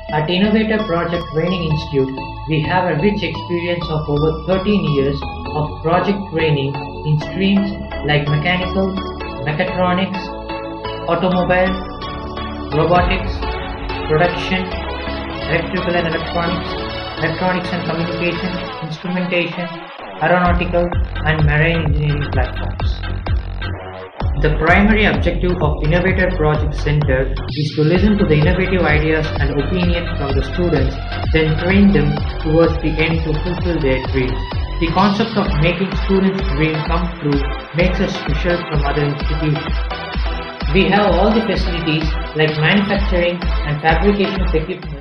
At Innovator Project Training Institute, we have a rich experience of over 13 years of project training in streams like mechanical, mechatronics, automobile, robotics, production, electrical and electronics and communication, instrumentation, aeronautical and marine engineering platforms. The primary objective of Innovator Project Center is to listen to the innovative ideas and opinions from the students, then train them towards the end to fulfill their dreams. The concept of making students' dreams come true makes us special from other institutions. We have all the facilities like manufacturing and fabrication of equipment